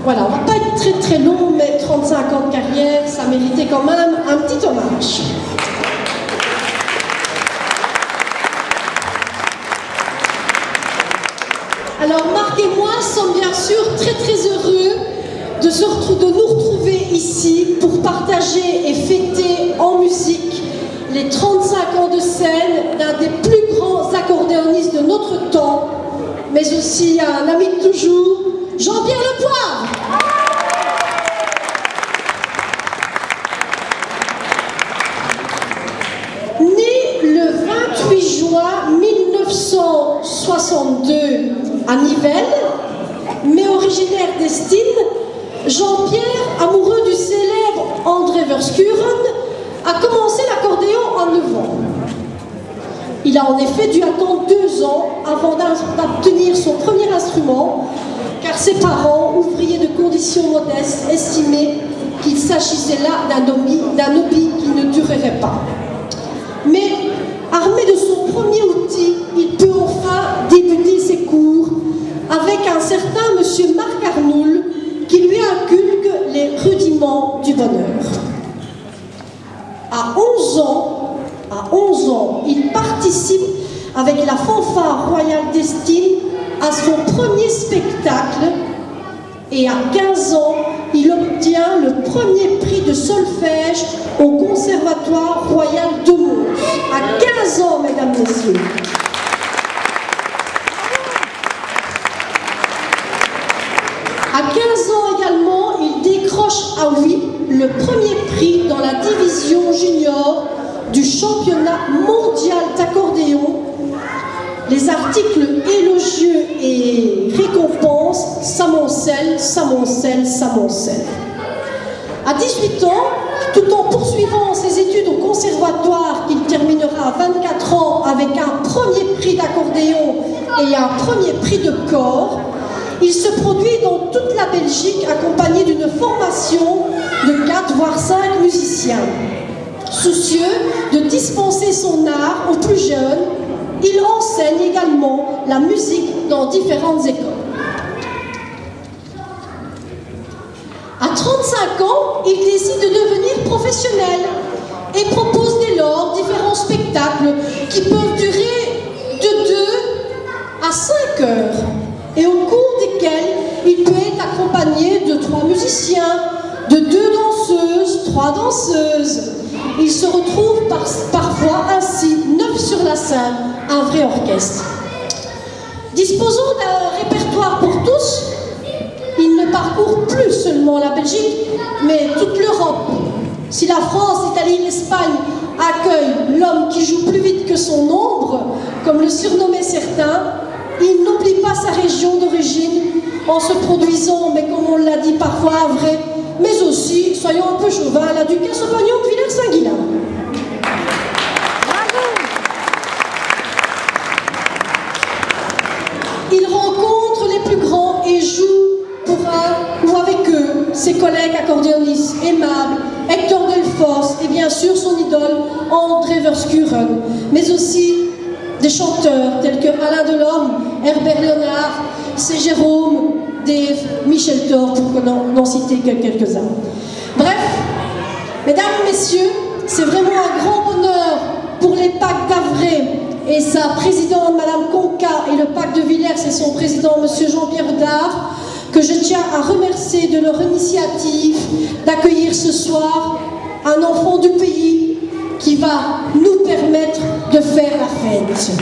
Voilà, on va pas être très très long, mais 35 ans de carrière, ça méritait quand même un petit hommage. Alors Marc et moi sommes bien sûr très très heureux de nous retrouver ici pour partager et fêter en musique les 35 ans de scène d'un des plus grands accordéonistes de notre temps, mais aussi un ami de toujours, Jean-Pierre Lepoire. Né le 28 juin 1962 à Nivelles, mais originaire d'Estine, Jean-Pierre, amoureux du célèbre André Verschuren, a commencé l'accordéon en 9 ans. Il a en effet dû attendre 2 ans avant d'obtenir son premier instrument, car ses parents, ouvriers de conditions modestes, estimaient qu'il s'agissait là d'un hobby qui ne durerait pas. Mais, armé de son premier outil, il peut enfin débuter ses cours avec un certain monsieur Marc Arnoul qui lui inculque les rudiments du bonheur. À 11 ans, il participe avec la fanfare royale d'Estine à son premier spectacle et à 15 ans, il obtient le premier prix de solfège au Conservatoire royal de Mons. À 15 ans, mesdames, messieurs. À 15 ans également, il décroche à oui le premier prix dans la division junior du championnat mondial d'accordéon. Les articles élogieux et récompenses s'amoncellent, s'amoncellent, s'amoncellent. À 18 ans, tout en poursuivant ses études au conservatoire qu'il terminera à 24 ans avec un premier prix d'accordéon et un premier prix de corps, il se produit dans toute la Belgique accompagné d'une formation de 4 voire 5 musiciens. Soucieux de dispenser son art aux plus jeunes, il enseigne également la musique dans différentes écoles. À 35 ans, il décide de devenir professionnel et propose dès lors différents spectacles qui peuvent durer de 2 à 5 heures et au cours desquels il peut être accompagné de 3 musiciens, de 2 danseuses, 3 danseuses. Il se retrouve parfois ainsi 9 sur la scène, un vrai orchestre. Disposant d'un répertoire pour tous, il ne parcourt plus seulement la Belgique, mais toute l'Europe. Si la France, l'Italie et l'Espagne accueillent l'homme qui joue plus vite que son ombre, comme le surnommaient certains, il n'oublie pas sa région d'origine en se produisant, mais comme on l'a dit parfois, à vrai, mais aussi, soyons un peu chauvins, à la Ducasse au Pagnon de Villers-Saint-Guilain. Il rencontre les plus grands et joue pour un ou avec eux ses collègues accordéonistes aimables, Hector Delfos et bien sûr son idole André Verschuren, mais aussi des chanteurs tels que Alain Delorme, Herbert Léonard, C. Jérôme, Dave, Michel Thor, pour n'en citer que quelques-uns. Bref, mesdames, messieurs, c'est vraiment un grand bonheur pour les PAC d'Avray et sa présidente, Madame Conca, et le PAC de Villers et son président, Monsieur Jean-Pierre Dard, que je tiens à remercier de leur initiative d'accueillir ce soir un enfant du pays qui va nous permettre de faire la fête.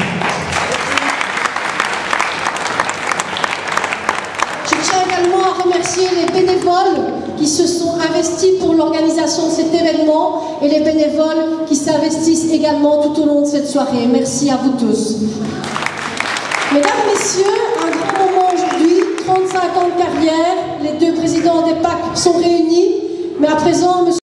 Je tiens également à remercier les bénévoles qui se sont investis pour l'organisation de cet événement et les bénévoles qui s'investissent également tout au long de cette soirée. Merci à vous tous. Mesdames, Messieurs, un grand moment aujourd'hui, 35 ans de carrière, les 2 présidents des PAC sont réunis, mais à présent,